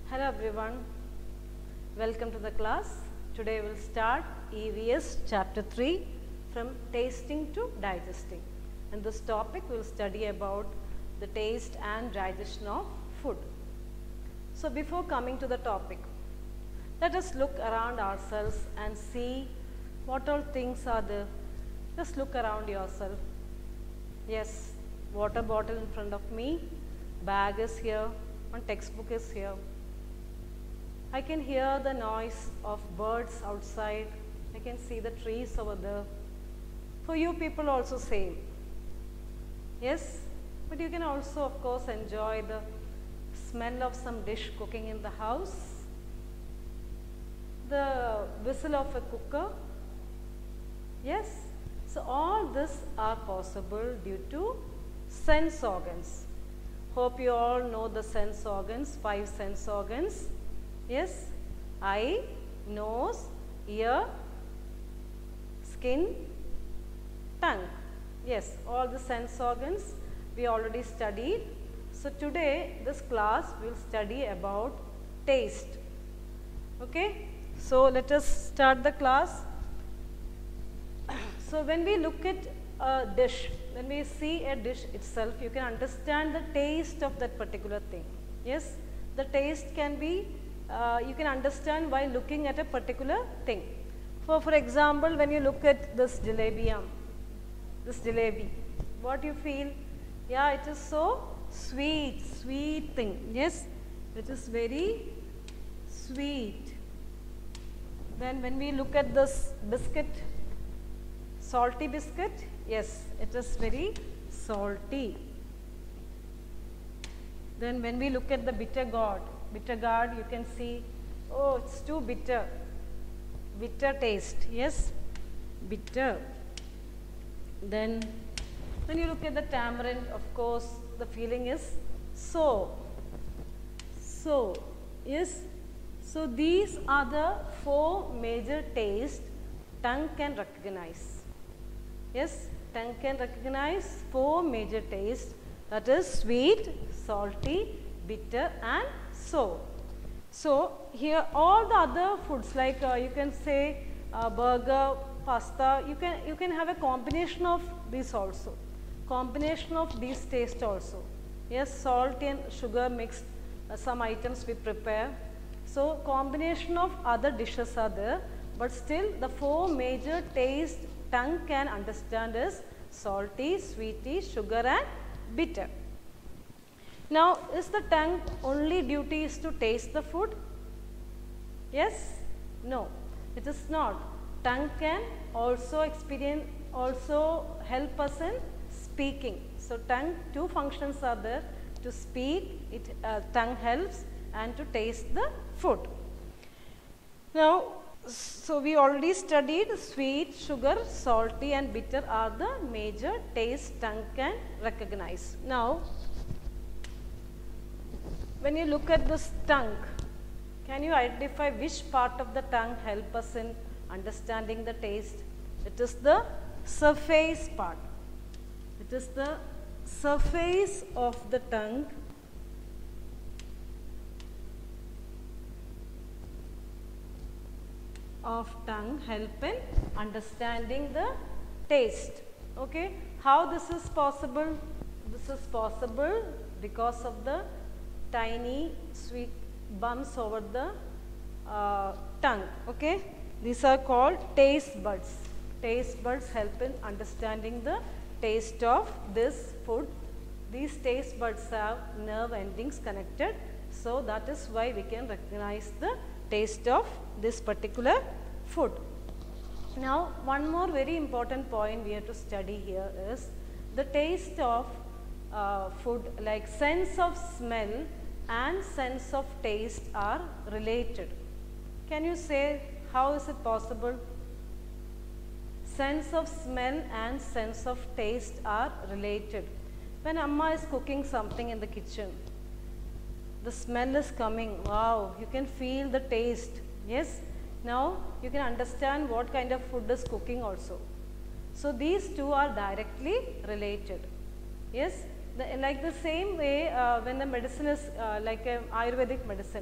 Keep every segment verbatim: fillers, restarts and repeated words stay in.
Hello everyone, welcome to the class. Today we will start E V S chapter three from tasting to digesting. In this topic we will study about the taste and digestion of food. So before coming to the topic, let us look around ourselves and see what all things are there. Just look around yourself. Yes, water bottle in front of me, bag is here, one textbook is here. I can hear the noise of birds outside. I can see the trees over there. For you people also same. Yes, but you can also of course enjoy the smell of some dish cooking in the house, the whistle of a cooker. Yes, so all this are possible due to sense organs. Hope you all know the sense organs, five sense organs. Yes, eye, nose, ear, skin, tongue. Yes, all the sense organs we already studied. So today this class will study about taste. Okay, so let us start the class. So when we look at a dish, when we see a dish itself, you can understand the taste of that particular thing. Yes, the taste can be Uh, you can understand by looking at a particular thing. For, for example, when you look at this jalebi, this jalebi, what you feel? Yeah, it is so sweet, sweet thing. Yes, it is very sweet. Then when we look at this biscuit, salty biscuit, yes, it is very salty. Then when we look at the bitter gourd, bitter gourd, you can see, oh, it's too bitter, bitter taste, yes, bitter. Then when you look at the tamarind, of course, the feeling is so, so, yes. So these are the four major tastes tongue can recognize. Yes, tongue can recognize four major tastes, that is sweet, salty, bitter and sour. So here all the other foods like uh, you can say uh, burger, pasta, you can you can have a combination of these also, combination of these taste also. Yes, salt and sugar mixed, uh, some items we prepare. So combination of other dishes are there, but still the four major taste tongue can understand is salty, sweety, sugar and bitter. Now, is the tongue only duty is to taste the food? Yes? No, it is not. Tongue can also experience, also help us in speaking. So, tongue, two functions are there, to speak, it uh, tongue helps, and to taste the food. Now, so we already studied sweet, sugar, salty and bitter are the major taste tongue can recognize. Now, when you look at this tongue, can you identify which part of the tongue help us in understanding the taste? It is the surface part. It is the surface of the tongue of tongue help in understanding the taste. Okay, how this is possible? This is possible because of the tiny sweet bumps over the uh, tongue. Okay, these are called taste buds. Taste buds help in understanding the taste of this food. These taste buds have nerve endings connected, so that is why we can recognize the taste of this particular food. Now, one more very important point we have to study here is the taste of uh, food, like sense of smell and sense of taste are related. Can you say how is it possible? Sense of smell and sense of taste are related. When Amma is cooking something in the kitchen, the smell is coming, wow, you can feel the taste. Yes, now you can understand what kind of food is cooking also. So these two are directly related. Yes, the, like the same way uh, when the medicine is uh, like a Ayurvedic medicine,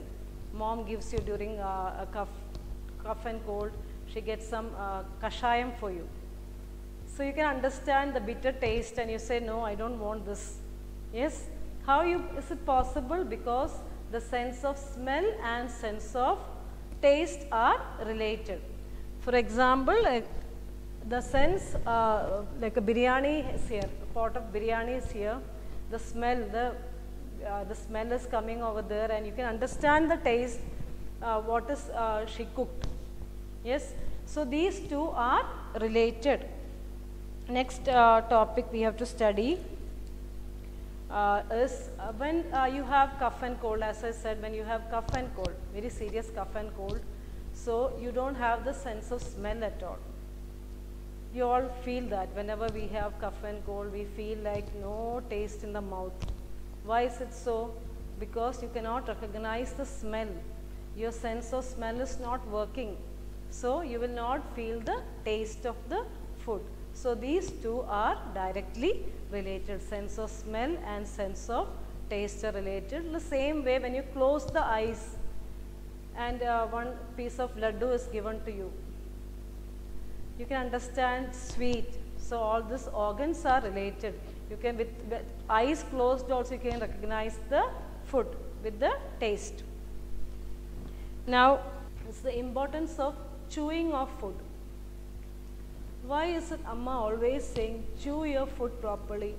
mom gives you during uh, a cough, cough and cold, she gets some uh, kashayam for you. So you can understand the bitter taste and you say, no, I don't want this. Yes? How you, is it possible? Because the sense of smell and sense of taste are related. For example, uh, the sense, uh, like a biryani is here, a pot of biryani is here, the smell, the, uh, the smell is coming over there and you can understand the taste, uh, what is uh, she cooked. Yes? So these two are related. Next uh, topic we have to study uh, is uh, when uh, you have cough and cold, as I said, when you have cough and cold, very serious cough and cold, so you don't have the sense of smell at all. You all feel that whenever we have cough and cold, we feel like no taste in the mouth. Why is it so? Because you cannot recognize the smell. Your sense of smell is not working. So you will not feel the taste of the food. So these two are directly related. Sense of smell and sense of taste are related. In the same way, when you close the eyes and uh, one piece of laddu is given to you, you can understand sweet. So all these organs are related. You can, with, with eyes closed also, you can recognize the food with the taste. Now, it's the importance of chewing of food. Why is it Amma always saying, chew your food properly?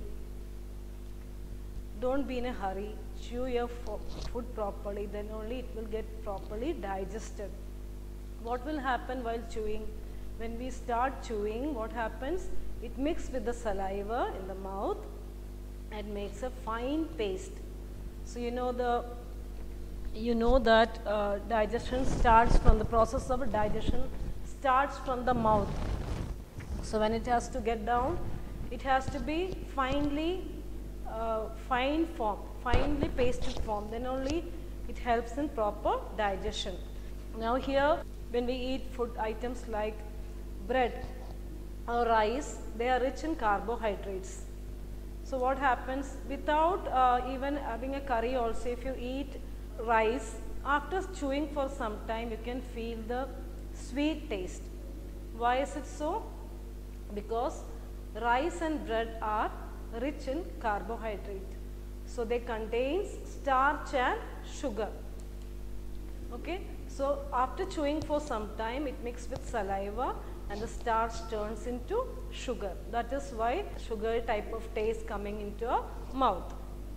Don't be in a hurry. Chew your fo food properly, then only it will get properly digested. What will happen while chewing? When we start chewing, what happens? It mixes with the saliva in the mouth and makes a fine paste. So you know the you know that uh, digestion starts from the process of digestion starts from the mouth. So when it has to get down, it has to be finely uh, fine form, finely pasted form. Then only it helps in proper digestion. Now here, when we eat food items like bread or rice, they are rich in carbohydrates. So what happens, without uh, even having a curry also, if you eat rice, after chewing for some time, you can feel the sweet taste. Why is it so? Because rice and bread are rich in carbohydrate. So they contain starch and sugar. Okay. So after chewing for some time, it mixes with saliva and the starch turns into sugar. That is why sugar type of taste coming into our mouth.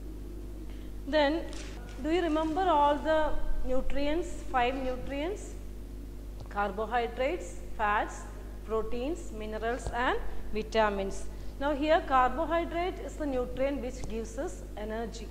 Then, do you remember all the nutrients, five nutrients? Carbohydrates, fats, proteins, minerals and vitamins. Now here carbohydrate is the nutrient which gives us energy.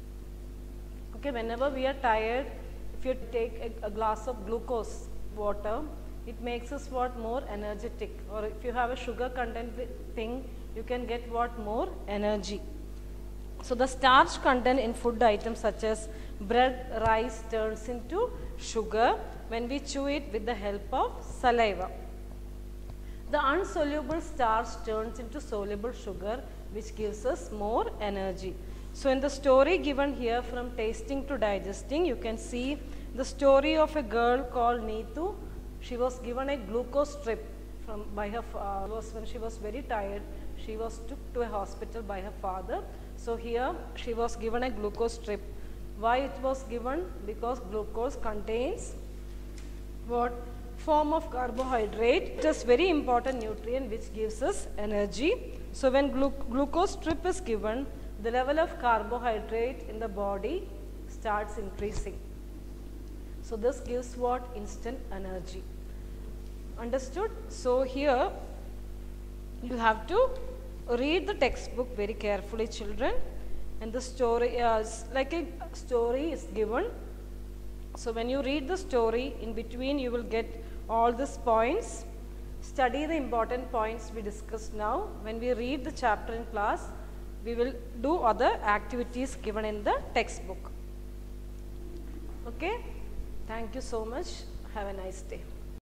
Okay, whenever we are tired, if you take a, a glass of glucose water, it makes us what? More energetic. Or if you have a sugar content thing, you can get what? More energy. So the starch content in food items such as bread, rice turns into sugar when we chew it with the help of saliva. The unsoluble starch turns into soluble sugar, which gives us more energy. So in the story given here, from tasting to digesting, you can see the story of a girl called Neetu. She was given a glucose strip from by her uh, was when she was very tired. She was took to a hospital by her father. So here she was given a glucose strip. Why it was given? Because glucose contains what? Form of carbohydrate. It is very important nutrient which gives us energy. So when glu glucose strip is given, the level of carbohydrate in the body starts increasing. So this gives what? Instant energy. Understood? So here you have to read the textbook very carefully, children, and the story is uh, like a story is given. So when you read the story, in between you will get all these points. Study the important points we discussed now. When we read the chapter in class, we will do other activities given in the textbook. Okay? Thank you so much. Have a nice day.